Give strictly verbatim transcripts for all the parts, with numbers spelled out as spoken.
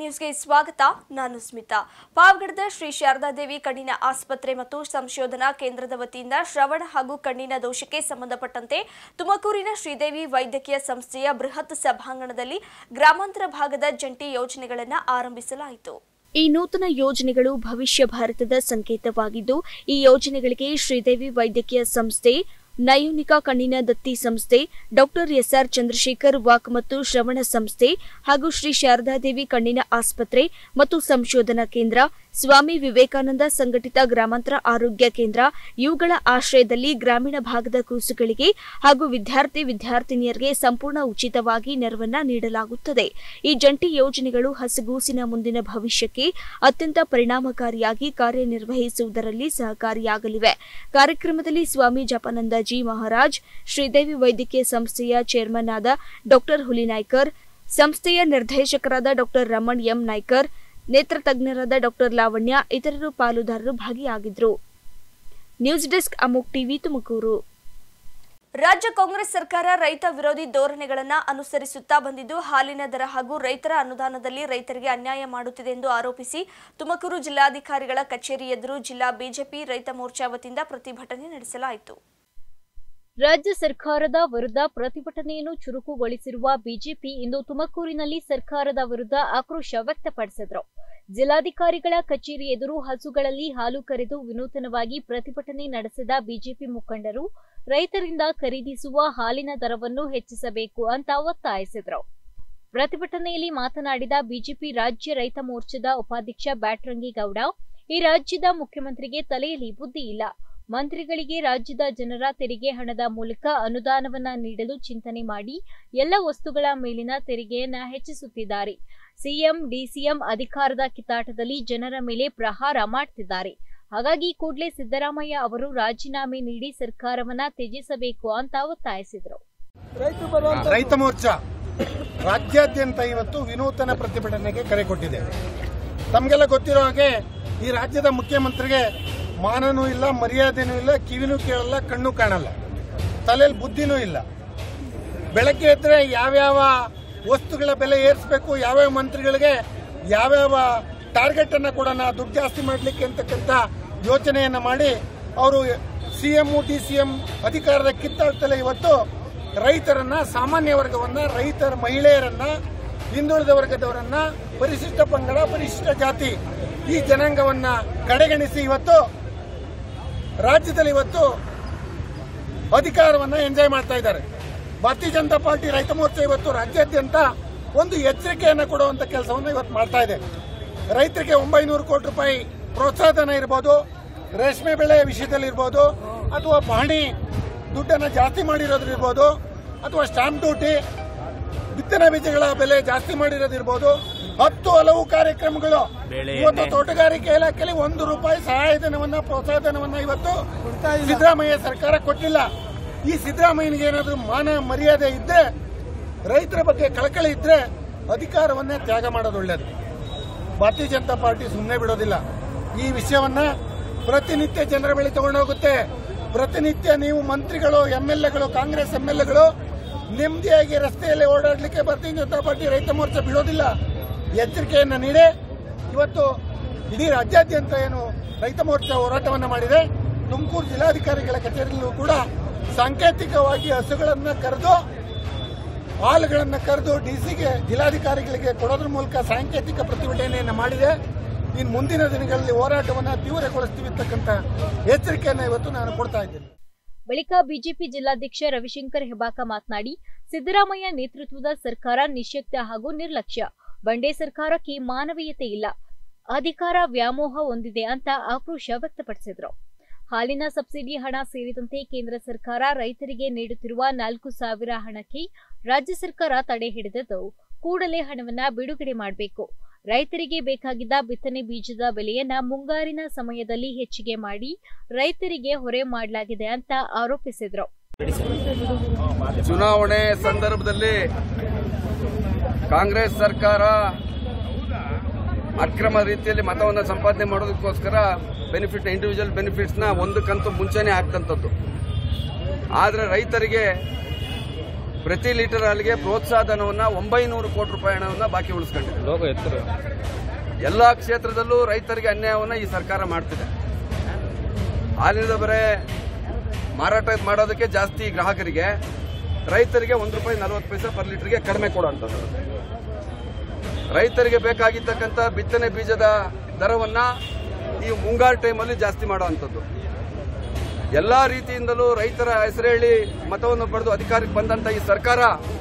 ನ್ಯೂಸ್ಗೆ ಸ್ವಾಗತ. ನಾನು ಸ್ಮಿತಾ. ಪಾವಗಡದ ಶ್ರೀ ಶಾರದಾದೇವಿ ಕಣ್ಣಿನ ಆಸ್ಪತ್ರೆ ಮತ್ತು ಸಂಶೋಧನಾ ಕೇಂದ್ರದ ವತಿಯಿಂದ ಶ್ರವಣ ಹಾಗೂ ಕಣ್ಣಿನ ದೋಷಕ್ಕೆ ಸಂಬಂಧಪಟ್ಟಂತೆ ತುಮಕೂರಿನ ಶ್ರೀದೇವಿ ವೈದ್ಯಕೀಯ ಸಂಸ್ಥೆಯ ಬೃಹತ್ ಸಭಾಂಗಣದಲ್ಲಿ ಗ್ರಾಮಾಂತರ ಭಾಗದ ಜಂಟಿ ಯೋಜನೆಗಳನ್ನು ಆರಂಭಿಸಲಾಯಿತು. ಈ ನೂತನ ಯೋಜನೆಗಳು ಭವಿಷ್ಯ ಭಾರತದ ಸಂಕೇತವಾಗಿದ್ದು, ಈ ಯೋಜನೆಗಳಿಗೆ ಶ್ರೀದೇವಿ ವೈದ್ಯಕೀಯ ಸಂಸ್ಥೆ, ನಯೋನಿಕಾ ಕಣ್ಣಿನ ದತ್ತಿ ಸಂಸ್ಥೆ, ಡಾಕ್ಟರ್ ಎಸ್ಆರ್ ಚಂದ್ರಶೇಖರ್ ವಾಕ್ ಮತ್ತು ಶ್ರವಣ ಸಂಸ್ಥೆ ಹಾಗೂ ಶ್ರೀ ಶಾರದಾದೇವಿ ಕಣ್ಣಿನ ಆಸ್ಪತ್ರೆ ಮತ್ತು ಸಂಶೋಧನಾ ಕೇಂದ್ರ, ಸ್ವಾಮಿ ವಿವೇಕಾನಂದ ಸಂಘಟಿತ ಗ್ರಾಮಾಂತರ ಆರೋಗ್ಯ ಕೇಂದ್ರ ಇವುಗಳ ಆಶ್ರಯದಲ್ಲಿ ಗ್ರಾಮೀಣ ಭಾಗದ ಕೂಸುಗಳಿಗೆ ಹಾಗೂ ವಿದ್ಯಾರ್ಥಿ ವಿದ್ಯಾರ್ಥಿನಿಯರಿಗೆ ಸಂಪೂರ್ಣ ಉಚಿತವಾಗಿ ನೆರವನ್ನ ನೀಡಲಾಗುತ್ತದೆ. ಈ ಜಂಟಿ ಯೋಜನೆಗಳು ಹಸುಗೂಸಿನ ಮುಂದಿನ ಭವಿಷ್ಯಕ್ಕೆ ಅತ್ಯಂತ ಪರಿಣಾಮಕಾರಿಯಾಗಿ ಕಾರ್ಯನಿರ್ವಹಿಸುವುದರಲ್ಲಿ ಸಹಕಾರಿಯಾಗಲಿವೆ. ಕಾರ್ಯಕ್ರಮದಲ್ಲಿ ಸ್ವಾಮಿ ಜಪಾನಂದಜಿ ಮಹಾರಾಜ್, ಶ್ರೀದೇವಿ ವೈದ್ಯಕೀಯ ಸಂಸ್ಥೆಯ ಚೇರ್ಮನ್ ಆದ ಡಾಕ್ಟರ್ ಹುಲಿನಾಯ್ಕರ್, ಸಂಸ್ಥೆಯ ನಿರ್ದೇಶಕರಾದ ಡಾಕ್ಟರ್ ರಮಣ್ ಎಂ ನಾಯ್ಕರ್, ನೇತ್ರ ತಜ್ಞರಾದ ಡಾಕ್ಟರ್ ಲಾವಣ್ಯ ಇತರರು ಪಾಲುದಾರರು ಭಾಗಿಯಾಗಿದ್ದರು. News desk Amogh TV Tumakuru. ರಾಜ್ಯ ಕಾಂಗ್ರೆಸ್ ಸರ್ಕಾರ ರೈತ ವಿರೋಧಿ ಧೋರಣೆಗಳನ್ನು ಅನುಸರಿಸುತ್ತಾ ಬಂದಿದ್ದು, ಹಾಲಿನ ದರ ಹಾಗೂ ರೈತರ ಅನುದಾನದಲ್ಲಿ ರೈತರಿಗೆ ಅನ್ಯಾಯ ಮಾಡುತ್ತಿದೆ ಎಂದು ಆರೋಪಿಸಿ ತುಮಕೂರು ಜಿಲ್ಲಾಧಿಕಾರಿಗಳ ಕಚೇರಿ ಎದುರು ಜಿಲ್ಲಾ ಬಿಜೆಪಿ ರೈತ ಮೋರ್ಚಾ ವತಿಯಿಂದ ಪ್ರತಿಭಟನೆ ನಡೆಸಲಾಯಿತು. ರಾಜ್ಯ ಸರ್ಕಾರದ ವಿರುದ್ಧ ಪ್ರತಿಭಟನೆಯನ್ನು ಚುರುಕುಗೊಳಿಸಿರುವ ಬಿಜೆಪಿ ಇಂದು ತುಮಕೂರಿನಲ್ಲಿ ಸರ್ಕಾರದ ವಿರುದ್ಧ ಆಕ್ರೋಶ ವ್ಯಕ್ತಪಡಿಸಿದರು. ಜಿಲ್ಲಾಧಿಕಾರಿಗಳ ಕಚೇರಿ ಎದುರು ಹಸುಗಳಲ್ಲಿ ಹಾಲು ಕರೆದು ವಿನೂತನವಾಗಿ ಪ್ರತಿಭಟನೆ ನಡೆಸಿದ ಬಿಜೆಪಿ ಮುಖಂಡರು ರೈತರಿಂದ ಖರೀದಿಸುವ ಹಾಲಿನ ದರವನ್ನು ಹೆಚ್ಚಿಸಬೇಕು ಅಂತ ಒತ್ತಾಯಿಸಿದರು. ಪ್ರತಿಭಟನೆಯಲ್ಲಿ ಮಾತನಾಡಿದ ಬಿಜೆಪಿ ರಾಜ್ಯ ರೈತ ಮೋರ್ಚಾದ ಉಪಾಧ್ಯಕ್ಷ ಬ್ಯಾಟ್ರಂಗೇಗೌಡ, ಈ ರಾಜ್ಯದ ಮುಖ್ಯಮಂತ್ರಿಗೆ ತಲೆಯಲ್ಲಿ ಬುದ್ಧಿ ಇಲ್ಲ. ಮಂತ್ರಿಗಳಿಗೆ ರಾಜ್ಯದ ಜನರ ತೆರಿಗೆ ಹಣದ ಮೂಲಕ ಅನುದಾನವನ್ನ ನೀಡಲು ಚಿಂತನೆ ಮಾಡಿ ಎಲ್ಲ ವಸ್ತುಗಳ ಮೇಲಿನ ತೆರಿಗೆಯನ್ನ ಹೆಚ್ಚಿಸುತ್ತಿದ್ದಾರೆ. ಸಿಎಂ ಡಿಸಿಎಂ ಅಧಿಕಾರದ ಕಿತ್ತಾಟದಲ್ಲಿ ಜನರ ಮೇಲೆ ಪ್ರಹಾರ ಮಾಡ್ತಿದ್ದಾರೆ. ಹಾಗಾಗಿ ಕೂಡಲೇ ಸಿದ್ದರಾಮಯ್ಯ ಅವರು ರಾಜೀನಾಮೆ ನೀಡಿ ಸರ್ಕಾರವನ್ನ ತ್ಯಜಿಸಬೇಕು ಅಂತ ಒತ್ತಾಯಿಸಿದರು. ರೈತ ಮೋರ್ಚಾ ರಾಜ್ಯಾದ್ಯಂತ ಇವತ್ತು ವಿನೂತನ ಪ್ರತಿಭಟನೆಗೆ ಕರೆ ಕೊಟ್ಟಿದೆ. ತಮಗೆಲ್ಲ ಗೊತ್ತಿರೋ ಹಾಗೆ ಈ ರಾಜ್ಯದ ಮುಖ್ಯಮಂತ್ರಿಗೆ ಮಾನನೂ ಇಲ್ಲ, ಮರ್ಯಾದೆನೂ ಇಲ್ಲ, ಕಿವಿನೂ ಕೇಳಲ್ಲ, ಕಣ್ಣು ಕಾಣಲ್ಲ, ತಲೆಯಲ್ಲಿ ಬುದ್ಧಿನೂ ಇಲ್ಲ. ಬೆಳಗ್ಗೆ ಎದ್ರೆ ಯಾವ್ಯಾವ ವಸ್ತುಗಳ ಬೆಲೆ ಏರಿಸಬೇಕು, ಯಾವ್ಯಾವ ಮಂತ್ರಿಗಳಿಗೆ ಯಾವ್ಯಾವ ಟಾರ್ಗೆಟ್ ಅನ್ನ ಕೊಡೋಣ, ದುಡ್ಡು ಜಾಸ್ತಿ ಮಾಡಲಿಕ್ಕೆ ಅಂತಕ್ಕಂಥ ಯೋಚನೆಯನ್ನ ಮಾಡಿ ಅವರು ಸಿಎಂ ಡಿಸಿಎಂ ಅಧಿಕಾರದ ಕಿತ್ತಾಡ್ತಲೇ ಇವತ್ತು ರೈತರನ್ನ, ಸಾಮಾನ್ಯ ವರ್ಗವನ್ನ, ರೈತರ ಮಹಿಳೆಯರನ್ನ, ಹಿಂದುಳಿದ ವರ್ಗದವರನ್ನ, ಪರಿಶಿಷ್ಟ ಪಂಗಡ, ಪರಿಶಿಷ್ಟ ಜಾತಿ ಈ ಜನಾಂಗವನ್ನ ಕಡೆಗಣಿಸಿ ಇವತ್ತು ರಾಜ್ಯದಲ್ಲಿ ಇವತ್ತು ಅಧಿಕಾರವನ್ನ ಎಂಜಾಯ್ ಮಾಡ್ತಾ ಇದ್ದಾರೆ. ಭಾರತೀಯ ಜನತಾ ಪಾರ್ಟಿ ರೈತ ಮೋರ್ಚಾ ಇವತ್ತು ರಾಜ್ಯಾದ್ಯಂತ ಒಂದು ಎಚ್ಚರಿಕೆಯನ್ನು ಕೊಡುವಂತ ಕೆಲಸವನ್ನು ಇವತ್ತು ಮಾಡ್ತಾ ಇದೆ. ರೈತರಿಗೆ ಒಂಬೈನೂರು ಕೋಟಿ ರೂಪಾಯಿ ಪ್ರೋತ್ಸಾಹಧನ ಇರಬಹುದು, ರೇಷ್ಮೆ ಬೆಳೆ ವಿಷಯದಲ್ಲಿ ಇರಬಹುದು, ಅಥವಾ ಪಹಣಿ ದುಡ್ಡನ್ನು ಜಾಸ್ತಿ ಮಾಡಿರೋದ್ರಿರ್ಬೋದು, ಅಥವಾ ಸ್ಟಾಂಪ್ ಡ್ಯೂಟಿ, ಬಿತ್ತನೆ ಬೀಜಗಳ ಬೆಲೆ ಜಾಸ್ತಿ ಮಾಡಿರೋದಿರ್ಬೋದು, ಹತ್ತು ಹಲವು ಕಾರ್ಯಕ್ರಮಗಳು ಇವತ್ತು ತೋಟಗಾರಿಕೆ ಇಲಾಖೆಯಲ್ಲಿ ಒಂದು ರೂಪಾಯಿ ಸಹಾಯಧನವನ್ನ, ಪ್ರೋತ್ಸಾಹಧನವನ್ನ ಇವತ್ತು ಸಿದ್ದರಾಮಯ್ಯ ಸರ್ಕಾರ ಕೊಟ್ಟಿಲ್ಲ. ಈ ಸಿದ್ದರಾಮಯ್ಯನಿಗೆ ಏನಾದರೂ ಮಾನ ಮರ್ಯಾದೆ ಇದ್ರೆ, ರೈತರ ಬಗ್ಗೆ ಕಳಕಳಿ ಇದ್ರೆ ಅಧಿಕಾರವನ್ನೇ ತ್ಯಾಗ ಮಾಡೋದು ಒಳ್ಳೆಯದು. ಭಾರತೀಯ ಜನತಾ ಪಾರ್ಟಿ ಸುಮ್ಮನೆ ಬಿಡೋದಿಲ್ಲ. ಈ ವಿಷಯವನ್ನ ಪ್ರತಿನಿತ್ಯ ಜನರ ಬಳಿ ತಗೊಂಡೋಗುತ್ತೆ. ಪ್ರತಿನಿತ್ಯ ನೀವು ಮಂತ್ರಿಗಳು, ಎಂಎಲ್ಎಗಳು, ಕಾಂಗ್ರೆಸ್ ಎಂಎಲ್ಎಗಳು ನೆಮ್ಮದಿಯಾಗಿ ರಸ್ತೆಯಲ್ಲಿ ಓಡಾಡಲಿಕ್ಕೆ ಭಾರತೀಯ ಜನತಾ ಪಾರ್ಟಿ ರೈತ ಮೋರ್ಚಾ ಬಿಡೋದಿಲ್ಲ. ಎಚ್ಚರಿಕೆಯನ್ನು ನೀಡಿ ಇವತ್ತು ಇಡೀ ರಾಜ್ಯಾದ್ಯಂತ ಏನು ರೈತ ಮೋರ್ಚಾ ಹೋರಾಟವನ್ನು ಮಾಡಿದೆ. ತುಮಕೂರು ಜಿಲ್ಲಾಧಿಕಾರಿಗಳ ಕಚೇರಿಯಲ್ಲೂ ಕೂಡ ಸಾಂಕೇತಿಕವಾಗಿ ಹಸುಗಳನ್ನ ಕರೆದು, ಹಾಲುಗಳನ್ನು ಕರೆದು ಡಿಸಿಗೆ, ಜಿಲ್ಲಾಧಿಕಾರಿಗಳಿಗೆ ಕೊಡೋದ್ರ ಮೂಲಕ ಸಾಂಕೇತಿಕ ಪ್ರತಿಭಟನೆಯನ್ನು ಮಾಡಿದೆ. ಇನ್ನು ಮುಂದಿನ ದಿನಗಳಲ್ಲಿ ಹೋರಾಟವನ್ನು ತೀವ್ರಗೊಳಿಸ್ತೀವಿ ಅಂತಕ್ಕಂಥ ಎಚ್ಚರಿಕೆಯನ್ನು ಇವತ್ತು ನಾನು ಕೊಡ್ತಾ ಇದ್ದೇನೆ. ಬಳಿಕ ಬಿಜೆಪಿ ಜಿಲ್ಲಾಧ್ಯಕ್ಷ ರವಿಶಂಕರ್ ಹೆಬ್ಬಾಕ ಮಾತನಾಡಿ, ಸಿದ್ದರಾಮಯ್ಯ ನೇತೃತ್ವದ ಸರ್ಕಾರ ನಿಶ್ಯಕ್ತ ಹಾಗೂ ನಿರ್ಲಕ್ಷ್ಯ. ಬಂಡೆ ಸರ್ಕಾರಕ್ಕೆ ಮಾನವೀಯತೆ ಇಲ್ಲ, ಅಧಿಕಾರ ವ್ಯಾಮೋಹ ಹೊಂದಿದೆ ಅಂತ ಆಕ್ರೋಶ ವ್ಯಕ್ತಪಡಿಸಿದರು. ಹಾಲಿನ ಸಬ್ಸಿಡಿ ಹಣ ಸೇರಿದಂತೆ ಕೇಂದ್ರ ಸರ್ಕಾರ ರೈತರಿಗೆ ನೀಡುತ್ತಿರುವ ನಾಲ್ಕು ಸಾವಿರ ಹಣಕ್ಕೆ ರಾಜ್ಯ ಸರ್ಕಾರ ತಡೆ ಹಿಡಿದಿದ್ದು, ಕೂಡಲೇ ಹಣವನ್ನ ಬಿಡುಗಡೆ ಮಾಡಬೇಕು. ರೈತರಿಗೆ ಬೇಕಾಗಿದ್ದ ಬಿತ್ತನೆ ಬೀಜದ ಬೆಲೆಯನ್ನ ಮುಂಗಾರಿನ ಸಮಯದಲ್ಲಿ ಹೆಚ್ಚಿಗೆ ಮಾಡಿ ರೈತರಿಗೆ ಹೊರೆ ಮಾಡಲಾಗಿದೆ ಅಂತ ಆರೋಪಿಸಿದರು. ಚುನಾವಣೆ ಸಂದರ್ಭದಲ್ಲಿ ಕಾಂಗ್ರೆಸ್ ಸರ್ಕಾರ ಅಕ್ರಮ ರೀತಿಯಲ್ಲಿ ಮತವನ್ನು ಸಂಪಾದನೆ ಮಾಡೋದಕ್ಕೋಸ್ಕರ ಬೆನಿಫಿಟ್, ಇಂಡಿವಿಜುವಲ್ ಬೆನಿಫಿಟ್ಸ್ ನ ಒಂದು ಕಂತು ಮುಂಚೆನೆ ಹಾಕ್ತಂಥದ್ದು. ಆದರೆ ರೈತರಿಗೆ ಪ್ರತಿ ಲೀಟರ್ ಹಾಲಿಗೆ ಪ್ರೋತ್ಸಾಹಧನವನ್ನು ಒಂಬೈನೂರು ಕೋಟಿ ರೂಪಾಯಿ ಹಣವನ್ನು ಬಾಕಿ ಉಳಿಸ್ಕೊಂಡಿದೆ. ಎಲ್ಲ ಕ್ಷೇತ್ರದಲ್ಲೂ ರೈತರಿಗೆ ಅನ್ಯಾಯವನ್ನು ಈ ಸರ್ಕಾರ ಮಾಡ್ತಿದೆ. ಹಾಲಿನ ಬರೆ ಮಾರಾಟ ಮಾಡೋದಕ್ಕೆ ಜಾಸ್ತಿ ಗ್ರಾಹಕರಿಗೆ, ರೈತರಿಗೆ ಒಂದು ರೂಪಾಯಿ ನಲವತ್ತು ಪೈಸೆ ಪರ್ ಲೀಟರ್ಗೆ ಕಡಿಮೆ ಕೊಡುವಂಥದ್ದು. ರೈತರಿಗೆ ಬೇಕಾಗಿರ್ತಕ್ಕಂಥ ಬಿತ್ತನೆ ಬೀಜದ ದರವನ್ನ ಈ ಮುಂಗಾರು ಟೈಮಲ್ಲಿ ಜಾಸ್ತಿ ಮಾಡುವಂಥದ್ದು. ಎಲ್ಲಾ ರೀತಿಯಿಂದಲೂ ರೈತರ ಹೆಸರು ಹೇಳಿ ಮತವನ್ನು ಪಡೆದು ಅಧಿಕಾರಕ್ಕೆ ಬಂದಂತ ಈ ಸರ್ಕಾರ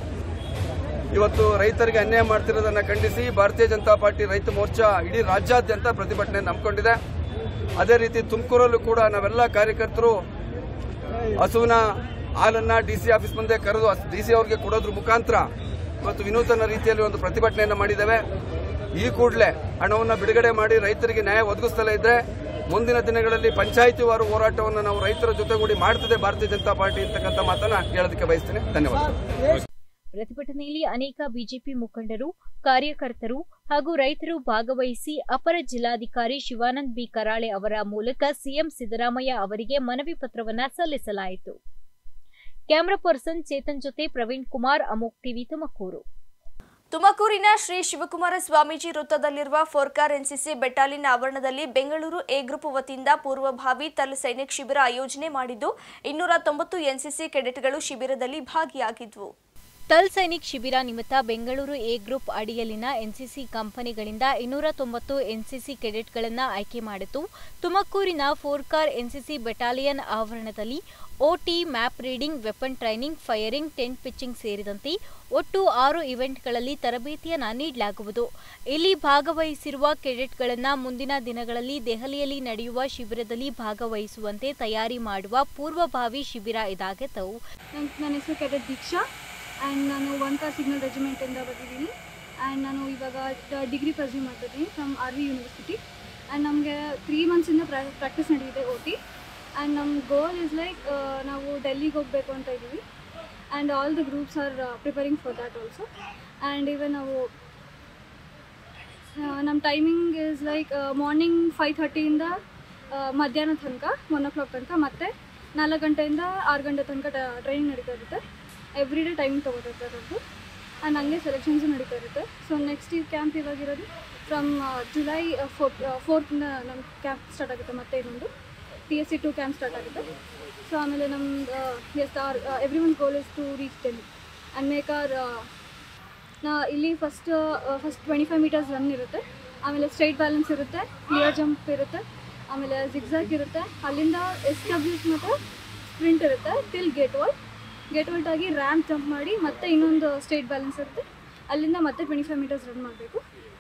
ಇವತ್ತು ರೈತರಿಗೆ ಅನ್ಯಾಯ ಮಾಡ್ತಿರೋದನ್ನ ಖಂಡಿಸಿ ಭಾರತೀಯ ಜನತಾ ಪಾರ್ಟಿ ರೈತ ಮೋರ್ಚಾ ಇಡೀ ರಾಜ್ಯಾದ್ಯಂತ ಪ್ರತಿಭಟನೆ ಹಮ್ಮಿಕೊಂಡಿದೆ. ಅದೇ ರೀತಿ ತುಮಕೂರಲ್ಲೂ ಕೂಡ ನಾವೆಲ್ಲ ಕಾರ್ಯಕರ್ತರು ಹಸುವಿನ ಹಾಲನ್ನ ಡಿಸಿ ಆಫೀಸ್ ಮುಂದೆ ಕರೆದು ಡಿಸಿ ಅವರಿಗೆ ಕೊಡೋದ್ರ ಮುಖಾಂತರ ಇವತ್ತು ವಿನೂತನ ರೀತಿಯಲ್ಲಿ ಒಂದು ಪ್ರತಿಭಟನೆಯನ್ನು ಮಾಡಿದ್ದೇವೆ. ಈ ಕೂಡಲೇ ಹಣವನ್ನು ಬಿಡುಗಡೆ ಮಾಡಿ ರೈತರಿಗೆ ನ್ಯಾಯ ಒದಗಿಸ್ತಲೇ ಇದ್ರೆ ಮುಂದಿನ ದಿನಗಳಲ್ಲಿ ಪಂಚಾಯಿತಿ ವಾರು ಹೋರಾಟವನ್ನು ನಾವು ರೈತರ ಜೊತೆಗೂಡಿ ಮಾಡ್ತಿದೆ ಭಾರತೀಯ ಜನತಾ ಪಾರ್ಟಿ ಅಂತಕ್ಕಂಥ ಮಾತನ್ನ ಹೇಳೋದಕ್ಕೆ ಬಯಸ್ತೇನೆ. ಧನ್ಯವಾದ. ಪ್ರತಿಭಟನೆಯಲ್ಲಿ ಅನೇಕ ಬಿಜೆಪಿ ಮುಖಂಡರು, ಕಾರ್ಯಕರ್ತರು ಹಾಗೂ ರೈತರು ಭಾಗವಹಿಸಿ ಅಪರ ಜಿಲ್ಲಾಧಿಕಾರಿ ಶಿವಾನಂದ್ ಬಿ ಕರಾಳೆ ಅವರ ಮೂಲಕ ಸಿಎಂ ಸಿದ್ದರಾಮಯ್ಯ ಅವರಿಗೆ ಮನವಿ ಪತ್ರವನ್ನ ಸಲ್ಲಿಸಲಾಯಿತು. ಕ್ಯಾಮರಾ ಪರ್ಸನ್ ಚೇತನ್ ಜೊತೆ ಪ್ರವೀಣ್ ಕುಮಾರ್, ಅಮೋಕ್ ಟಿವಿ, ತುಮಕೂರು. ತುಮಕೂರಿನ ಶ್ರೀ ಶಿವಕುಮಾರ ಸ್ವಾಮೀಜಿ ವೃತ್ತದಲ್ಲಿರುವ ಫೋರ್ಕಾರ್ ಎನ್ಸಿಸಿ ಬೆಟಾಲಿಯನ್ ಆವರಣದಲ್ಲಿ ಬೆಂಗಳೂರು ಎ ಗ್ರೂಪ್ ವತಿಯಿಂದ ಪೂರ್ವಭಾವಿ ತಲ್ ಸೈನಿಕ್ ಶಿಬಿರ ಆಯೋಜನೆ ಮಾಡಿದ್ದು ಇನ್ನೂರ ತೊಂಬತ್ತು ಎನ್ಸಿಸಿ ಕೆಡೆಟ್ಗಳು ಶಿಬಿರದಲ್ಲಿ ಭಾಗಿಯಾಗಿದ್ವು. ತಲ್ ಸೈನಿಕ್ ಶಿಬಿರ ನಿಮಿತ್ತ ಬೆಂಗಳೂರು ಎ ಗ್ರೂಪ್ ಅಡಿಯಲ್ಲಿನ ಎನ್ಸಿಸಿ ಕಂಪನಿಗಳಿಂದ ಇನ್ನೂರ ತೊಂಬತ್ತು ಎನ್ಸಿಸಿ ಕೆಡೆಟ್ಗಳನ್ನು ಆಯ್ಕೆ ಮಾಡಿತು. ತುಮಕೂರಿನ ಫೋರ್ಕಾರ್ ಎನ್ಸಿಸಿ ಬೆಟಾಲಿಯನ್ ಆವರಣದಲ್ಲಿ OT, map reading, weapon training, firing, tent pitching ಸೇರಿದಂತೆ ಒಟ್ಟು ಆರು ಇವೆಂಟ್ಗಳಲ್ಲಿ ತರಬೇತಿಯನ್ನು ನೀಡಲಾಗುವುದು. ಇಲ್ಲಿ ಭಾಗವಹಿಸಿರುವ ಕೆಡೆಟ್ಗಳನ್ನು ಮುಂದಿನ ದಿನಗಳಲ್ಲಿ ದೆಹಲಿಯಲ್ಲಿ ನಡೆಯುವ ಶಿಬಿರದಲ್ಲಿ ಭಾಗವಹಿಸುವಂತೆ ತಯಾರಿ ಮಾಡುವ ಪೂರ್ವಭಾವಿ ಶಿಬಿರ ಇದಾಗಿತ್ತು. ನನ್ನ ಹೆಸರು ಕೆಡೆಟ್ ದೀಕ್ಷಾ ಆ್ಯಂಡ್ ನಾನು ಒನ್ ಕಾರ್ ಸಿಗ್ನಲ್ ರೆಜಿಮೆಂಟಿಂದ ಬಂದಿದ್ದೀನಿ. ಆ್ಯಂಡ್ ನಾನು ಇವಾಗ ಡಿಗ್ರಿ ಪರ್ಸ್ಯೂ ಮಾಡ್ತಿದ್ದೀನಿ from R V university. And ನಮಗೆ ತ್ರೀ ಮಂತ್ಸಿಂದ ಪ್ರಾ ಪ್ರಾಕ್ಟೀಸ್ ನಡೆದಿದೆ ಓ ಟಿ. ಆ್ಯಂಡ್ ನಮ್ಮ ಗೋಲ್ ಇಸ್ ಲೈಕ್ ನಾವು ಡೆಲ್ಲಿಗೆ ಹೋಗಬೇಕು ಅಂತ ಇದ್ದೀವಿ. And all the groups are preparing for that also. And even ನಾವು ನಮ್ಮ timing is like morning five ಥರ್ಟಿಯಿಂದ ಮಧ್ಯಾಹ್ನ ತನಕ ಒನ್ ಓ ಕ್ಲಾಕ್ ತನಕ, ಮತ್ತು ನಾಲ್ಕು ಗಂಟೆಯಿಂದ ಆರು ಗಂಟೆ ತನಕ ಟ್ರೈನಿಂಗ್ ನಡೀತಾ ಇರುತ್ತೆ. ಎವ್ರಿ ಡೇ ಟೈಮಿಂಗ್ ತೊಗೋತಿರ್ತಾರೆ ಅದು. ಆ್ಯಂಡ್ ಹಂಗೆ ಸೆಲೆಕ್ಷನ್ಸು ನಡೀತಾ ಇರುತ್ತೆ. ಸೊ ನೆಕ್ಸ್ಟ್ ಈ ಕ್ಯಾಂಪ್ ಇವಾಗಿರೋದು ಫ್ರಮ್ ಜುಲೈ ಫೋರ್ತ್ ಫೋರ್ತಿಂದ ನಮ್ಮ ಕ್ಯಾಂಪ್ ಸ್ಟಾರ್ಟ್ ಆಗುತ್ತೆ. ಮತ್ತೆ ಇನ್ನೊಂದು T S C two camp start ಆಗುತ್ತೆ. ಸೊ ಆಮೇಲೆ ನಮ್ದು as our every one goal is to reach Delhi and make our ನಾ ಇಲ್ಲಿ first first twenty five meters run ಇರುತ್ತೆ. ಆಮೇಲೆ ಸ್ಟ್ರೈಟ್ ಬ್ಯಾಲೆನ್ಸ್ ಇರುತ್ತೆ, ಕ್ಲಿಯರ್ ಜಂಪ್ ಇರುತ್ತೆ, ಆಮೇಲೆ ಜಿಗ್ಜಾಗ್ ಇರುತ್ತೆ. ಅಲ್ಲಿಂದ ಎಸ್ ಡಬ್ಲ್ಯೂಸ್ ಮತ್ತು ಸ್ಪ್ರಿಂಟ್ ಇರುತ್ತೆ till gate wall. Gate vault ಆಗಿ ರ್ಯಾಂಪ್ ಜಂಪ್ ಮಾಡಿ ಮತ್ತೆ ಇನ್ನೊಂದು ಸ್ಟ್ರೈಟ್ ಬ್ಯಾಲೆನ್ಸ್ ಇರುತ್ತೆ. ಅಲ್ಲಿಂದ ಮತ್ತೆ ಟ್ವೆಂಟಿ ಫೈವ್ ಮೀಟರ್ಸ್ ರನ್ ಮಾಡಬೇಕು.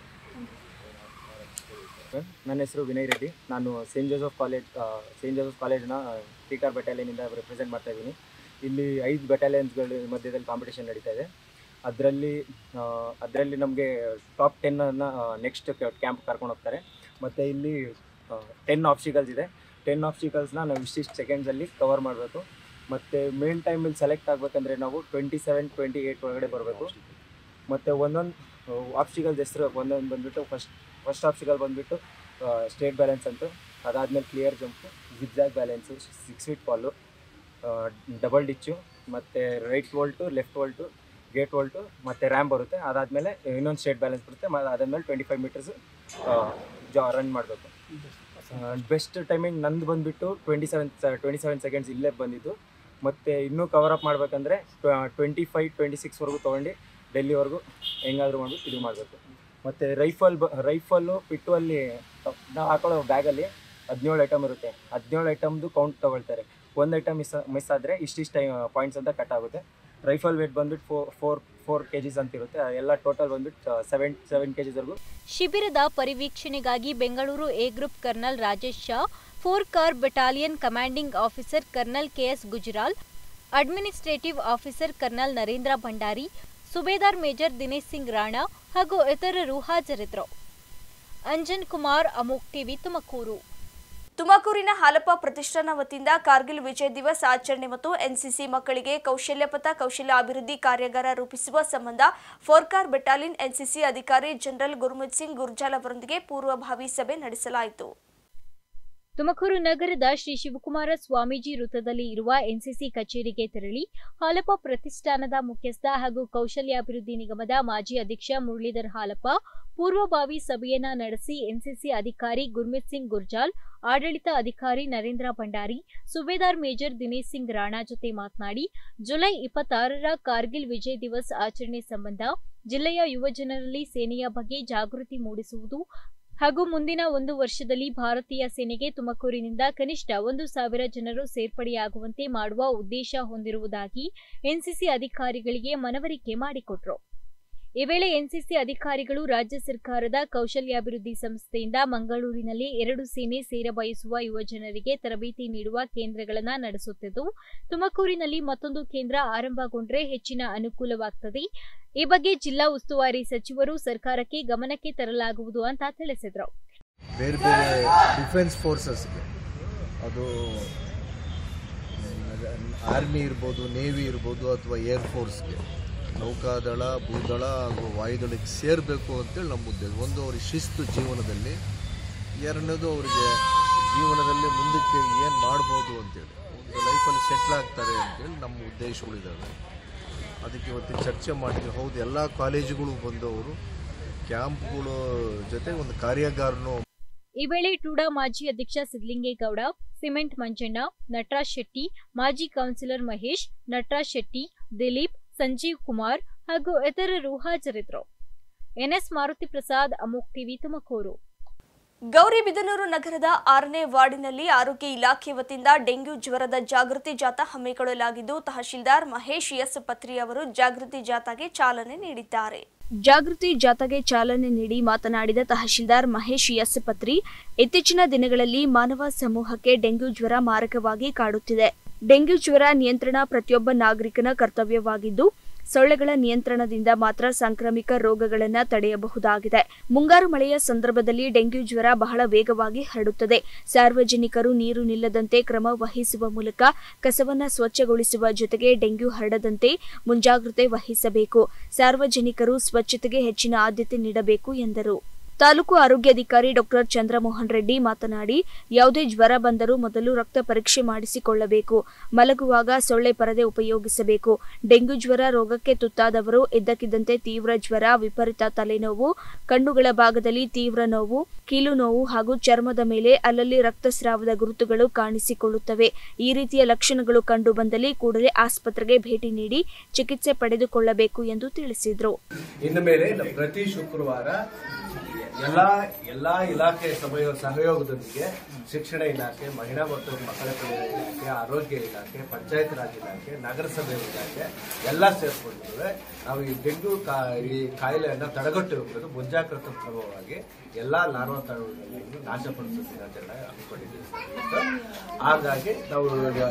ನನ್ನ ಹೆಸರು ವಿನಯ್ ರೆಡ್ಡಿ. ನಾನು Saint Joseph college Saint Joseph ಕಾಲೇಜ್ನ ಫೋರ್ಕಾರ್ ಬೆಟಾಲಿಯನಿಂದ ರೆಪ್ರೆಸೆಂಟ್ ಮಾಡ್ತಾ ಇದ್ದೀನಿ. ಇಲ್ಲಿ ಐದು ಬೆಟಾಲಿಯನ್ಸ್ಗಳ ಮಧ್ಯದಲ್ಲಿ ಕಾಂಪಿಟೇಷನ್ ನಡೀತಾ ಇದೆ. ಅದರಲ್ಲಿ ಅದರಲ್ಲಿ ನಮಗೆ ಟಾಪ್ ಟೆನ್ನನ್ನು ನೆಕ್ಸ್ಟ್ ಕ್ಯಾಂಪ್ ಕರ್ಕೊಂಡು ಹೋಗ್ತಾರೆ. ಮತ್ತು ಇಲ್ಲಿ ಟೆನ್ ಆಬ್ಸ್ಟಿಕಲ್ಸ್ ಇದೆ. ಟೆನ್ ಆಬ್ಸ್ಟಿಕಲ್ಸ್ನ ನಾವು ಇಷ್ಟಿಷ್ಟು ಸೆಕೆಂಡ್ಸಲ್ಲಿ ಕವರ್ ಮಾಡಬೇಕು. ಮತ್ತು ಮೇನ್ ಟೈಮಲ್ಲಿ ಸೆಲೆಕ್ಟ್ ಆಗಬೇಕಂದ್ರೆ ನಾವು ಟ್ವೆಂಟಿ ಸೆವೆನ್ ಟ್ವೆಂಟಿ ಏಯ್ಟ್ ಒಳಗಡೆ ಬರಬೇಕು. ಮತ್ತು ಒಂದೊಂದು ಆಬ್ಸ್ಟಿಕಲ್ಸ್ ಹೆಸರು ಒಂದೊಂದು ಬಂದುಬಿಟ್ಟು ಫಸ್ಟ್ ಫಸ್ಟ್ ಆಬ್ಸ್ಟಿಕಲ್ ಬಂದುಬಿಟ್ಟು ಸ್ಟ್ರೇಟ್ ಬ್ಯಾಲೆನ್ಸ್ ಅಂತು, ಅದಾದಮೇಲೆ clear jump, zigzag balance, six feet fall, double ditch, ಮತ್ತು right vault, left vault, gate vault, ಮತ್ತು ರ್ಯಾಂಪ್ ಬರುತ್ತೆ. ಅದಾದಮೇಲೆ ಇನ್ನೊಂದು ಸ್ಟ್ರೇಟ್ ಬ್ಯಾಲೆನ್ಸ್ ಬರುತ್ತೆ. ಅದಾದಮೇಲೆ ಟ್ವೆಂಟಿ ಫೈವ್ ಮೀಟರ್ಸು ಜಾ ರನ್ ಮಾಡಬೇಕು. ಬೆಸ್ಟ್ ಟೈಮಿಂಗ್ ನಂದು ಬಂದುಬಿಟ್ಟು twenty seven twenty seven seconds ಇಲ್ಲೇ ಬಂದಿದ್ದು. ಮತ್ತು ಇನ್ನೂ ಕವರ್ ಅಪ್ ಮಾಡಬೇಕಂದ್ರೆ ಟ್ವೆಂಟಿ ಫೈವ್ ಟ್ವೆಂಟಿ ಸಿಕ್ಸ್ವರೆಗೂ ತೊಗೊಂಡು ಡೆಲ್ಲಿವರೆಗೂ ಹೆಂಗಾದರೂ ಮಾಡ್ಬಿಟ್ಟು ಇದು ಮಾಡಬೇಕು. ಮತ್ತು ರೈಫಲ್ ಬ ರೈಫಲ್ಲು ಪಿಟ್ಟು ಅಲ್ಲಿ ನಾವು ಹಾಕೊಳ್ಳೋ ಬ್ಯಾಗಲ್ಲಿ ಹದಿನೇಳು ಐಟಮ್ ಇರುತ್ತೆ. ಹದಿನೇಳು ಐಟಮ್ದು ಕೌಂಟ್ ತೊಗೊಳ್ತಾರೆ. ಒಂದು ಐಟಮ್ ಮಿಸ್ ಮಿಸ್ ಆದರೆ ಇಷ್ಟಿಷ್ಟು ಟೈಮ್ ಪಾಯಿಂಟ್ಸ್ ಅಂತ ಕಟ್ ಆಗುತ್ತೆ. ರೈಫಲ್ ವೇಟ್ ಬಂದ್ಬಿಟ್ಟು four four four kgs ಅಂತ ಇರುತ್ತೆ. ಎಲ್ಲ ಟೋಟಲ್ ಬಂದ್ಬಿಟ್ಟು ಸೆವೆನ್ ಸೆವೆನ್ ಕೆ ಜಿವರೆಗೂ. ಶಿಬಿರದ ಪರಿವೀಕ್ಷಣೆಗಾಗಿ Bengaluru A group colonel Rajesh Shah, four Kar battalion commanding officer colonel KS Gujral, administrative officer colonel Narendra Bhandari, subedar major Dinesh Singh Rana ಹಾಗೂ ಇತರರು ಹಾಜರಿದ್ದರು. ಅಂಜನ್ ಕುಮಾರ್, ಅಮೋಕ್ ಟಿವಿ, ತುಮಕೂರು. ತುಮಕೂರಿನ ಹಾಲಪ್ಪ ಪ್ರತಿಷ್ಠಾನ ವತಿಯಿಂದ ಕಾರ್ಗಿಲ್ ವಿಜಯ್ ದಿವಸ್ ಆಚರಣೆ ಮತ್ತು ಎನ್ಸಿಸಿ ಮಕ್ಕಳಿಗೆ ಕೌಶಲ್ಯ ಪಥ ಕೌಶಲ್ಯ ಅಭಿವೃದ್ಧಿ ಕಾರ್ಯಾಗಾರ ರೂಪಿಸುವ ಸಂಬಂಧ ಫೋರ್ಕಾರ್ ಬೆಟಾಲಿಯನ್ ಎನ್ಸಿಸಿ ಅಧಿಕಾರಿ ಜನರಲ್ ಗುರ್ಮಿತ್ ಸಿಂಗ್ ಗುರ್ಜಾಲ್ ಅವರೊಂದಿಗೆ ಪೂರ್ವಭಾವಿ ಸಭೆ ನಡೆಸಲಾಯಿತು. ತುಮಕೂರು ನಗರದ ಶ್ರೀ ಶಿವಕುಮಾರ ಸ್ವಾಮೀಜಿ ವೃತ್ತದಲ್ಲಿ ಇರುವ ಎನ್ಸಿಸಿ ಕಚೇರಿಗೆ ತೆರಳಿ ಹಾಲಪ್ಪ ಪ್ರತಿಷ್ಠಾನದ ಮುಖ್ಯಸ್ಥ ಹಾಗೂ ಕೌಶಲ್ಯಾಭಿವೃದ್ಧಿ ನಿಗಮದ ಮಾಜಿ ಅಧ್ಯಕ್ಷ ಮುರಳೀಧರ್ ಹಾಲಪ್ಪ ಪೂರ್ವಭಾವಿ ಸಭೆಯನ್ನ ನಡೆಸಿ ಎನ್ಸಿಸಿ ಅಧಿಕಾರಿ ಗುರ್ಮಿತ್ ಸಿಂಗ್ ಗುರ್ಜಾಲ್, ಆಡಳಿತ ಅಧಿಕಾರಿ ನರೇಂದ್ರ ಭಂಡಾರಿ, ಸುಬೇದಾರ್ ಮೇಜರ್ ದಿನೇಶ್ ಸಿಂಗ್ ರಾಣಾ ಜೊತೆ ಮಾತನಾಡಿ ಜುಲೈ ಇಪ್ಪತ್ತಾರರ ಕಾರ್ಗಿಲ್ ವಿಜಯ್ ದಿವಸ್ ಆಚರಣೆ ಸಂಬಂಧ ಜಿಲ್ಲೆಯ ಯುವ ಜನರಲ್ಲಿ ಸೇನೆಯ ಬಗ್ಗೆ ಜಾಗೃತಿ ಮೂಡಿಸುವುದು ಹಾಗೂ ಮುಂದಿನ ಒಂದು ವರ್ಷದಲ್ಲಿ ಭಾರತೀಯ ಸೇನೆಗೆ ತುಮಕೂರಿನಿಂದ ಕನಿಷ್ಠ ಒಂದು ಸಾವಿರ ಜನರು ಸೇರ್ಪಡೆಯಾಗುವಂತೆ ಮಾಡುವ ಉದ್ದೇಶ ಹೊಂದಿರುವುದಾಗಿ ಎನ್ಸಿಸಿ ಅಧಿಕಾರಿಗಳಿಗೆ ಮನವರಿಕೆ ಮಾಡಿಕೊಟ್ರು. ಈ ವೇಳೆ ಎನ್ಸಿಸಿ ಅಧಿಕಾರಿಗಳು ರಾಜ್ಯ ಸರ್ಕಾರದ ಕೌಶಲ್ಯಾಭಿವೃದ್ಧಿ ಸಂಸ್ಥೆಯಿಂದ ಮಂಗಳೂರಿನಲ್ಲಿ ಎರಡು ಸೇನೆ ಸೇರಬಯಸುವ ಯುವಜನರಿಗೆ ತರಬೇತಿ ನೀಡುವ ಕೇಂದ್ರಗಳನ್ನು ನಡೆಸುತ್ತಿದ್ದು, ತುಮಕೂರಿನಲ್ಲಿ ಮತ್ತೊಂದು ಕೇಂದ್ರ ಆರಂಭಗೊಂಡ್ರೆ ಹೆಚ್ಚಿನ ಅನುಕೂಲವಾಗುತ್ತದೆ. ಈ ಬಗ್ಗೆ ಜಿಲ್ಲಾ ಉಸ್ತುವಾರಿ ಸಚಿವರು ಸರ್ಕಾರಕ್ಕೆ ಗಮನಕ್ಕೆ ತರಲಾಗುವುದು ಅಂತ ತಿಳಿಸಿದರು. ಬೇರೆ ಬೇರೆ ಡಿಫೆನ್ಸ್ ಫೋರ್ಸಸ್ಗೆ, ಅದು ಆರ್ಮಿ ಇರ್ಬೋದು, ನೇವಿ ಇರ್ಬೋದು, ಅಥವಾ ಏರ್ ಫೋರ್ಸ್ಗೆ, ನೌಕಾದಳ, ಭೂದಳ ಹಾಗೂ ವಾಯುದಳಕ್ಕೆ ಸೇರಬೇಕು ಅಂತೇಳಿ ನಮ್ಮ ಉದ್ದೇಶ. ಒಂದು ಅವ್ರಿಗೆ ಶಿಸ್ತು ಜೀವನದಲ್ಲಿ, ಎರಡನೇದು ಅವರಿಗೆ ಜೀವನದಲ್ಲಿ ಮುಂದಕ್ಕೆ ಏನು ಮಾಡ್ಬೋದು ಅಂತೇಳಿ, ಒಂದು ಲೈಫಲ್ಲಿ ಸೆಟ್ಲ್ ಆಗ್ತಾರೆ ಅಂತೇಳಿ ನಮ್ಮ ಉದ್ದೇಶಗಳಿದ್ದಾವೆ. ಅದಕ್ಕೆ ಇವತ್ತು ಚರ್ಚೆ ಮಾಡಿದ್ವಿ. ಹೌದು, ಎಲ್ಲ ಕಾಲೇಜುಗಳು ಬಂದವರು ಕ್ಯಾಂಪ್ಗಳ ಜೊತೆ ಒಂದು ಕಾರ್ಯಾಗಾರನೂ. ಈ ವೇಳೆ ಟೂಡಾ ಮಾಜಿ ಅಧ್ಯಕ್ಷ ಸಿದ್ದಲಿಂಗೇಗೌಡ, ಸಿಮೆಂಟ್ ಮಂಜಣ್ಣ, ನಟರಾಜ್ ಶೆಟ್ಟಿ, ಮಾಜಿ ಕೌನ್ಸಿಲರ್ ಮಹೇಶ್, ನಟರಾಜ್ ಶೆಟ್ಟಿ, ದಿಲೀಪ್, ಸಂಜೀವ್ ಕುಮಾರ್ ಹಾಗೂ ಇತರರು ಹಾಜರಿದ್ದರು. ಎನ್ಎಸ್ ಮಾರುತಿ ಪ್ರಸಾದ್, ಅಮೋಕ್ ಟಿವಿ, ತುಮಕೂರು. ಗೌರಿಬಿದನೂರು ನಗರದ ಆರನೇ ವಾರ್ಡಿನಲ್ಲಿ ಆರೋಗ್ಯ ಇಲಾಖೆ ವತಿಯಿಂದ ಡೆಂಗ್ಯೂ ಜ್ವರದ ಜಾಗೃತಿ ಜಾಥಾ ಹಮ್ಮಿಕೊಳ್ಳಲಾಗಿದ್ದು, ತಹಶೀಲ್ದಾರ್ ಮಹೇಶ್ ಎಸ್ ಪತ್ರಿ ಅವರು ಜಾಗೃತಿ ಜಾಥಾಗೆ ಚಾಲನೆ ನೀಡಿದ್ದಾರೆ. ಜಾಗೃತಿ ಜಾಥಾಗೆ ಚಾಲನೆ ನೀಡಿ ಮಾತನಾಡಿದ ತಹಶೀಲ್ದಾರ್ ಮಹೇಶ್ ಎಸ್ ಪತ್ರಿ, ಇತ್ತೀಚಿನ ದಿನಗಳಲ್ಲಿ ಮಾನವ ಸಮೂಹಕ್ಕೆ ಡೆಂಗ್ಯೂ ಜ್ವರ ಮಾರಕವಾಗಿ ಕಾಡುತ್ತಿದೆ. ಡೆಂಗ್ಯೂ ಜ್ವರ ನಿಯಂತ್ರಣ ಪ್ರತಿಯೊಬ್ಬ ನಾಗರಿಕನ ಕರ್ತವ್ಯವಾಗಿದ್ದು, ಸೊಳ್ಳೆಗಳ ನಿಯಂತ್ರಣದಿಂದ ಮಾತ್ರ ಸಾಂಕ್ರಾಮಿಕ ರೋಗಗಳನ್ನು ತಡೆಯಬಹುದಾಗಿದೆ. ಮುಂಗಾರು ಮಳೆಯ ಸಂದರ್ಭದಲ್ಲಿ ಡೆಂಗ್ಯೂ ಜ್ವರ ಬಹಳ ವೇಗವಾಗಿ ಹರಡುತ್ತದೆ. ಸಾರ್ವಜನಿಕರು ನೀರು ನಿಲ್ಲದಂತೆ ಕ್ರಮ ವಹಿಸುವ ಮೂಲಕ ಕಸವನ್ನು ಸ್ವಚ್ಛಗೊಳಿಸುವ ಜೊತೆಗೆ ಡೆಂಗ್ಯೂ ಹರಡದಂತೆ ಮುಂಜಾಗ್ರತೆ ವಹಿಸಬೇಕು. ಸಾರ್ವಜನಿಕರು ಸ್ವಚ್ಛತೆಗೆ ಹೆಚ್ಚಿನ ಆದ್ಯತೆ ನೀಡಬೇಕು ಎಂದರು. ತಾಲೂಕು ಆರೋಗ್ಯಾಧಿಕಾರಿ ಡಾಕ್ಟರ್ ಚಂದ್ರಮೋಹನ್ ರೆಡ್ಡಿ ಮಾತನಾಡಿ, ಯಾವುದೇ ಜ್ವರ ಬಂದರೂ ಮೊದಲು ರಕ್ತ ಪರೀಕ್ಷೆ ಮಾಡಿಸಿಕೊಳ್ಳಬೇಕು. ಮಲಗುವಾಗ ಸೊಳ್ಳೆ ಪರದೆ ಉಪಯೋಗಿಸಬೇಕು. ಡೆಂಗ್ಯೂ ಜ್ವರ ರೋಗಕ್ಕೆ ತುತ್ತಾದವರು ಇದ್ದಕ್ಕಿದ್ದಂತೆ ತೀವ್ರ ಜ್ವರ, ವಿಪರೀತ ತಲೆನೋವು, ಕಣ್ಣುಗಳ ಭಾಗದಲ್ಲಿ ತೀವ್ರ ನೋವು, ಕೀಲು ನೋವು ಹಾಗೂ ಚರ್ಮದ ಮೇಲೆ ಅಲ್ಲಲ್ಲಿ ರಕ್ತಸ್ರಾವದ ಗುರುತುಗಳು ಕಾಣಿಸಿಕೊಳ್ಳುತ್ತವೆ. ಈ ರೀತಿಯ ಲಕ್ಷಣಗಳು ಕಂಡು ಬಂದಲ್ಲಿ ಕೂಡಲೇ ಆಸ್ಪತ್ರೆಗೆ ಭೇಟಿ ನೀಡಿ ಚಿಕಿತ್ಸೆ ಪಡೆದುಕೊಳ್ಳಬೇಕು ಎಂದು ತಿಳಿಸಿದರು. ಇನ್ನು ಮೇಲೆ ಪ್ರತಿ ಶುಕ್ರವಾರ ಎಲ್ಲಾ ಎಲ್ಲಾ ಇಲಾಖೆ ಸಹಯೋಗದೊಂದಿಗೆ ಶಿಕ್ಷಣ ಇಲಾಖೆ, ಮಹಿಳಾ ಮತ್ತು ಮಕ್ಕಳ ಕಲ್ಯಾಣ ಇಲಾಖೆ, ಆರೋಗ್ಯ ಇಲಾಖೆ, ಪಂಚಾಯತ್ ರಾಜ್ ಇಲಾಖೆ, ನಗರಸಭೆ ಇಲಾಖೆ ಎಲ್ಲ ಸೇರ್ಕೊಂಡಿದ್ದೇವೆ. ನಾವು ಈ ಡೆಂಗ್ಯೂ ಈ ಕಾಯಿಲೆಯನ್ನ ತಡೆಗಟ್ಟುವುದು ಮುಂಜಾಗ್ರತಾ ಕ್ರಮವಾಗಿ ಎಲ್ಲಾ ಲಾರ್ವಾ ತಡೆಗಳನ್ನು ನಾಶಪಡಿಸುತ್ತೀವಿ ಅಂತ ಹೇಳಿ ಹಮ್ಮಿಕೊಂಡಿದ್ದೀವಿ. ಹಾಗಾಗಿ ನಾವು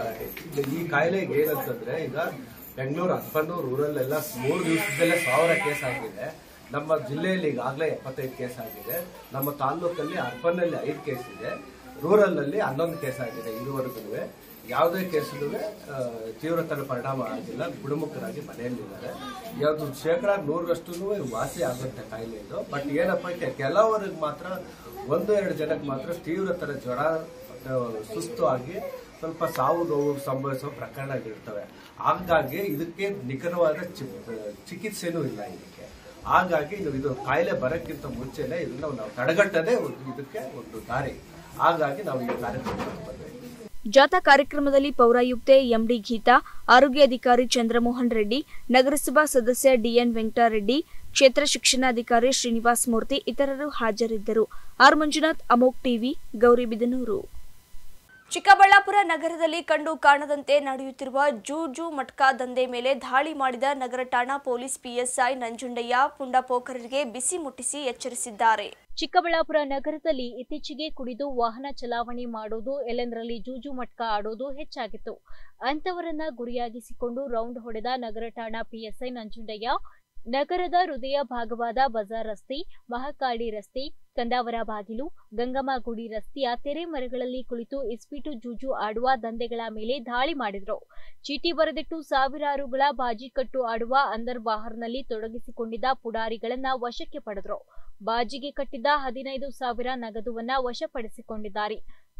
ಈ ಕಾಯಿಲೆಗೆ ಏನಂತಂದ್ರೆ, ಈಗ ಬೆಂಗಳೂರು ಅರ್ಬನ್, ರೂರಲ್ ಎಲ್ಲ ಮೂರು ದಿವಸದಲ್ಲೇ ಸಾವಿರ ಕೇಸ್ ಆಗಿದೆ. ನಮ್ಮ ಜಿಲ್ಲೆಯಲ್ಲಿ ಈಗಾಗಲೇ ಎಪ್ಪತ್ತೈದು ಕೇಸ್ ಆಗಿದೆ. ನಮ್ಮ ತಾಲೂಕಲ್ಲಿ ಅರ್ಬನ್ ಅಲ್ಲಿ ಐದು ಕೇಸ್ ಇದೆ, ರೂರಲ್ ಅಲ್ಲಿ ಹನ್ನೊಂದು ಕೇಸ್ ಆಗಿದೆ. ಇದುವರೆಗೂ ಯಾವುದೇ ಕೇಸ್ಗೂ ತೀವ್ರತರ ಪರಿಣಾಮ ಆಗಿಲ್ಲ, ಗುಣಮುಖರಾಗಿ ಮನೆಯಲ್ಲಿದ್ದಾರೆ. ಯಾವುದು ಶೇಕಡಾ ನೂರರಷ್ಟು ವಾಸಿ ಆಗುತ್ತೆ ಕಾಯಿಲೆ ಇದು. ಬಟ್ ಏನಪ್ಪ, ಕೆಲವರಿಗೆ ಮಾತ್ರ ಒಂದು ಎರಡು ಜನಕ್ಕೆ ಮಾತ್ರ ತೀವ್ರತರ ಜ್ವರ, ಸುಸ್ತು ಆಗಿ ಸ್ವಲ್ಪ ಸಾವು ನೋವು ಸಂಭವಿಸುವ ಪ್ರಕರಣಗಳಿರ್ತವೆ. ಹಾಗಾಗಿ ಇದಕ್ಕೆ ನಿಖರವಾದ ಚಿಕಿತ್ಸೆನೂ ಇಲ್ಲ ಇದಕ್ಕೆ. ಹಾಗಾಗಿ ಇದು ಕಾಯಿಲೆ ಬರೋಕ್ಕಿಂತ ಮುಂಚೆನೆ ಇದನ್ನ ನಾವು ತಡೆಗಟ್ಟದೇ ಇದಕ್ಕೆ ಒಂದು ದಾರಿ. ಹಾಗಾಗಿ ನಾವು ಈ ಕಾರ್ಯಕ್ರಮ ಬಂದಿದ್ದೀವಿ. ಜಾಥಾ ಕಾರ್ಯಕ್ರಮದಲ್ಲಿ ಪೌರಾಯುಕ್ತೆ ಎಂಡಿ ಗೀತಾ, ಆರೋಗ್ಯಾಧಿಕಾರಿ ಚಂದ್ರಮೋಹನ್ ರೆಡ್ಡಿ, ನಗರಸಭಾ ಸದಸ್ಯ ಡಿಎನ್ ವೆಂಕಟರೆಡ್ಡಿ, ಕ್ಷೇತ್ರ ಶಿಕ್ಷಣಾಧಿಕಾರಿ ಶ್ರೀನಿವಾಸ್ ಮೂರ್ತಿ ಇತರರು ಹಾಜರಿದ್ದರು. ಆರ್ ಮಂಜುನಾಥ್, ಅಮೋಕ್ ಟಿವಿ, ಗೌರಿಬಿದನೂರು. ಚಿಕ್ಕಬಳ್ಳಾಪುರ ನಗರದಲ್ಲಿ ಕಂಡು ಕಾಣದಂತೆ ನಡೆಯುತ್ತಿರುವ ಜೂಜು ಮಟ್ಕಾ ದಂಧೆ ಮೇಲೆ ದಾಳಿ ಮಾಡಿದ ನಗರ ಠಾಣಾ ಪೊಲೀಸ್ ಪಿಎಸ್ಐ ನಂಜುಂಡಯ್ಯ ಪುಂಡಪೋಖರರಿಗೆ ಬಿಸಿ ಮುಟ್ಟಿಸಿ ಎಚ್ಚರಿಸಿದ್ದಾರೆ. ಚಿಕ್ಕಬಳ್ಳಾಪುರ ನಗರದಲ್ಲಿ ಇತ್ತೀಚೆಗೆ ಕುಡಿದು ವಾಹನ ಚಲಾವಣೆ ಮಾಡೋದು, ಎಲ್ಲೆಂದರಲ್ಲಿ ಜೂಜು ಮಟ್ಕಾ ಆಡೋದು ಹೆಚ್ಚಾಗಿತ್ತು. ಅಂತವರನ್ನ ಗುರಿಯಾಗಿಸಿಕೊಂಡು ರೌಂಡ್ ಹೊಡೆದ ನಗರ ಠಾಣಾ ಪಿಎಸ್ಐ ನಂಜುಂಡಯ್ಯ ನಗರದ ಹೃದಯ ಭಾಗವಾದ ಬಜಾರ್ ರಸ್ತೆ, ಮಹಾಕಾಳಿ ರಸ್ತೆ, ಕಂದಾವರ ಬಾಗಿಲು, ಗಂಗಮ್ಮ ಗುಡಿ ರಸ್ತೆಯ ತೆರೆ ಮರಗಳಲ್ಲಿ ಕುಳಿತು ಇಸ್ಪೀಟು ಜೂಜು ಆಡುವ ದಂಧೆಗಳ ಮೇಲೆ ದಾಳಿ ಮಾಡಿದ್ರು. ಚೀಟಿ ಬರೆದಿಟ್ಟು ಸಾವಿರಾರುಗಳ ಬಾಜಿಕಟ್ಟು ಆಡುವ ಅಂದರ್ ಬಾಹರ್ನಲ್ಲಿ ತೊಡಗಿಸಿಕೊಂಡಿದ್ದ ಪುಡಾರಿಗಳನ್ನ ವಶಕ್ಕೆ ಪಡೆದ್ರು. ಬಾಜಿಗೆ ಕಟ್ಟಿದ್ದ ಹದಿನೈದು ಸಾವಿರ ನಗದುವನ್ನ ವಶಪಡಿಸಿಕೊಂಡಿದ್ದಾರೆ.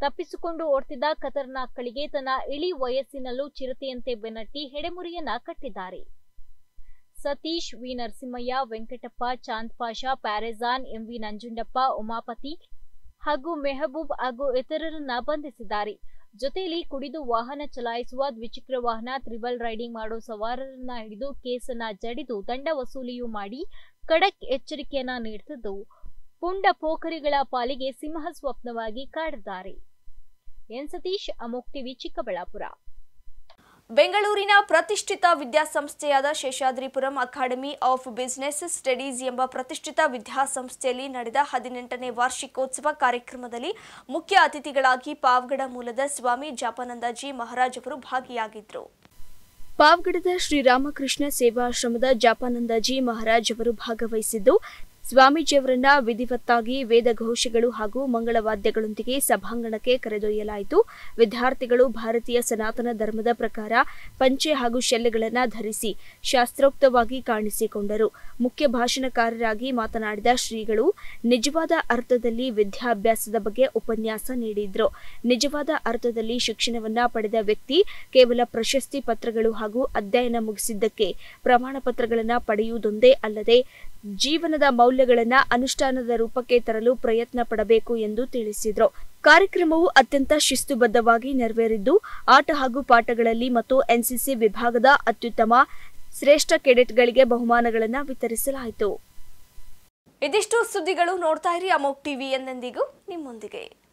ತಪ್ಪಿಸಿಕೊಂಡು ಓಡ್ತಿದ್ದ ಖತರ್ನಾಕ್ಗಳಿಗೆ ತನ್ನ ಇಳಿ ವಯಸ್ಸಿನಲ್ಲೂ ಚಿರತೆಯಂತೆ ಬೆನ್ನಟ್ಟಿ ಹೆಡೆಮುರಿಯನ್ನ ಕಟ್ಟಿದ್ದಾರೆ. ಸತೀಶ್, ವಿ ನರಸಿಂಹಯ್ಯ, ವೆಂಕಟಪ್ಪ, ಚಾಂದ್ ಪಾಷಾ, ಪ್ಯಾರೇಜಾನ್, ಎಂವಿ ನಂಜುಂಡಪ್ಪ, ಉಮಾಪತಿ ಹಾಗೂ ಮೆಹಬೂಬ್ ಹಾಗೂ ಇತರರನ್ನ ಬಂಧಿಸಿದ್ದಾರೆ. ಜೊತೆಯಲ್ಲಿ ಕುಡಿದು ವಾಹನ ಚಲಾಯಿಸುವ, ದ್ವಿಚಕ್ರ ವಾಹನ, ತ್ರಿಬಲ್ ರೈಡಿಂಗ್ ಮಾಡೋ ಸವಾರರನ್ನ ಹಿಡಿದು ಕೇಸನ್ನ ಜಡಿದು ದಂಡ ವಸೂಲಿಯೂ ಮಾಡಿ ಖಡಕ್ ಎಚ್ಚರಿಕೆಯನ್ನ ನೀಡುತ್ತಿದ್ದು ಪುಂಡ ಪೋಖರಿಗಳ ಪಾಲಿಗೆ ಸಿಂಹ ಸ್ವಪ್ನವಾಗಿ ಕಾಡಿದ್ದಾರೆ. ಎನ್ ಸತೀಶ್, ಅಮೋಕ್ ಟಿವಿ, ಚಿಕ್ಕಬಳ್ಳಾಪುರ. ಬೆಂಗಳೂರಿನ ಪ್ರತಿಷ್ಠಿತ ವಿದ್ಯಾಸಂಸ್ಥೆಯಾದ Seshadripuram academy of business studies ಎಂಬ ಪ್ರತಿಷ್ಠಿತ ವಿದ್ಯಾಸಂಸ್ಥೆಯಲ್ಲಿ ನಡೆದ ಹದಿನೆಂಟನೇ ವಾರ್ಷಿಕೋತ್ಸವ ಕಾರ್ಯಕ್ರಮದಲ್ಲಿ ಮುಖ್ಯ ಅತಿಥಿಗಳಾಗಿ ಪಾವಗಡ ಮೂಲದ ಸ್ವಾಮಿ ಜಾಪಾನಂದಜಿ ಮಹಾರಾಜ್ ಅವರು ಭಾಗಿಯಾಗಿದ್ದರು. ಪಾವಗಡದ ಶ್ರೀರಾಮಕೃಷ್ಣ ಸೇವಾಶ್ರಮದ ಜಾಪಾನಂದಜಿ ಮಹಾರಾಜ್ ಅವರು ಭಾಗವಹಿಸಿದ್ದು ಸ್ವಾಮೀಜಿಯವರನ್ನ ವಿಧಿವತ್ತಾಗಿ ವೇದಘೋಷಗಳು ಹಾಗೂ ಮಂಗಳವಾದ್ಯಗಳೊಂದಿಗೆ ಸಭಾಂಗಣಕ್ಕೆ ಕರೆದೊಯ್ಯಲಾಯಿತು. ವಿದ್ಯಾರ್ಥಿಗಳು ಭಾರತೀಯ ಸನಾತನ ಧರ್ಮದ ಪ್ರಕಾರ ಪಂಚೆ ಹಾಗೂ ಶೆಲ್ಲೆಗಳನ್ನು ಧರಿಸಿ ಶಾಸ್ತ್ರೋಕ್ತವಾಗಿ ಕಾಣಿಸಿಕೊಂಡರು. ಮುಖ್ಯ ಭಾಷಣಕಾರರಾಗಿ ಮಾತನಾಡಿದ ಶ್ರೀಗಳು ನಿಜವಾದ ಅರ್ಥದಲ್ಲಿ ವಿದ್ಯಾಭ್ಯಾಸದ ಬಗ್ಗೆ ಉಪನ್ಯಾಸ ನೀಡಿದ್ರು. ನಿಜವಾದ ಅರ್ಥದಲ್ಲಿ ಶಿಕ್ಷಣವನ್ನ ಪಡೆದ ವ್ಯಕ್ತಿ ಕೇವಲ ಪ್ರಶಸ್ತಿ ಪತ್ರಗಳು ಹಾಗೂ ಅಧ್ಯಯನ ಮುಗಿಸಿದ್ದಕ್ಕೆ ಪ್ರಮಾಣ ಪತ್ರಗಳನ್ನು ಪಡೆಯುವುದೊಂದೇ ಅಲ್ಲದೆ ಜೀವನದ ಮೌಲ್ಯಗಳನ್ನು ಅನುಷ್ಠಾನದ ರೂಪಕ್ಕೆ ತರಲು ಪ್ರಯತ್ನ ಪಡಬೇಕು ಎಂದು ತಿಳಿಸಿದರು. ಕಾರ್ಯಕ್ರಮವು ಅತ್ಯಂತ ಶಿಸ್ತುಬದ್ಧವಾಗಿ ನೆರವೇರಿದ್ದು ಆಟ ಹಾಗೂ ಪಾಠಗಳಲ್ಲಿ ಮತ್ತು ಎನ್ಸಿಸಿ ವಿಭಾಗದ ಅತ್ಯುತ್ತಮ ಶ್ರೇಷ್ಠ ಕೆಡೆಟ್ಗಳಿಗೆ ಬಹುಮಾನಗಳನ್ನು ವಿತರಿಸಲಾಯಿತು. ಇದಿಷ್ಟು ಸುದ್ದಿಗಳು. ನೋಡ್ತಾ ಇರಿ ಅಮೋಕ್ ಟಿವಿ, ಎಂದೆಂದಿಗೂ ನಿಮ್ಮೊಂದಿಗೆ.